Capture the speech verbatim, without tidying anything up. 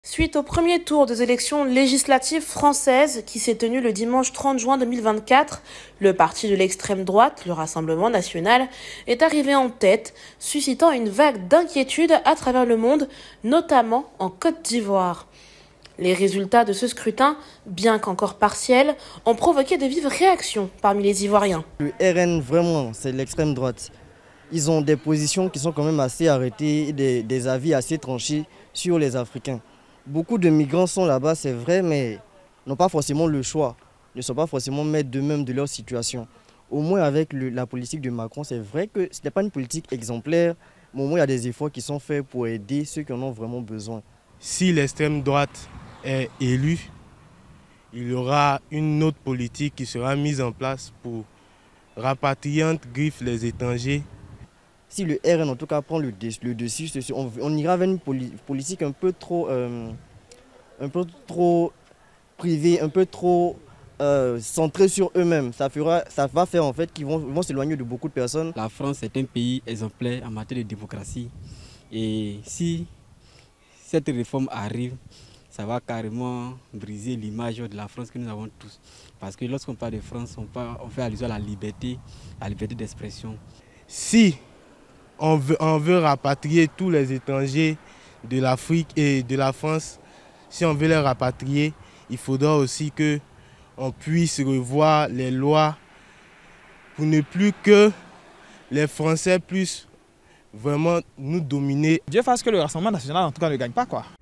Suite au premier tour des élections législatives françaises qui s'est tenu le dimanche trente juin deux mille vingt-quatre, le parti de l'extrême droite, le Rassemblement national, est arrivé en tête, suscitant une vague d'inquiétude à travers le monde, notamment en Côte d'Ivoire. Les résultats de ce scrutin, bien qu'encore partiels, ont provoqué de vives réactions parmi les Ivoiriens. Le R N, vraiment, c'est l'extrême droite. Ils ont des positions qui sont quand même assez arrêtées, des, des avis assez tranchés sur les Africains. Beaucoup de migrants sont là-bas, c'est vrai, mais n'ont pas forcément le choix, ne sont pas forcément maîtres d'eux-mêmes de leur situation. Au moins avec le, la politique de Macron, c'est vrai que ce n'est pas une politique exemplaire, mais au moins il y a des efforts qui sont faits pour aider ceux qui en ont vraiment besoin. Si l'extrême droite est élue, il y aura une autre politique qui sera mise en place pour rapatrier entre griffes les étrangers. Si le R N en tout cas prend le, le dessus, on, on ira vers une politique un peu trop, euh, un peu trop privée, un peu trop euh, centrée sur eux-mêmes. Ça, fera, ça va faire en fait qu'ils vont, vont s'éloigner de beaucoup de personnes. La France est un pays exemplaire en matière de démocratie. Et si cette réforme arrive, ça va carrément briser l'image de la France que nous avons tous. Parce que lorsqu'on parle de France, on, parle, on fait allusion à la liberté, à la liberté d'expression. Si on veut, on veut rapatrier tous les étrangers de l'Afrique et de la France, si on veut les rapatrier, il faudra aussi qu'on puisse revoir les lois pour ne plus que les Français puissent vraiment nous dominer. Dieu fasse que le Rassemblement national en tout cas ne gagne pas, quoi.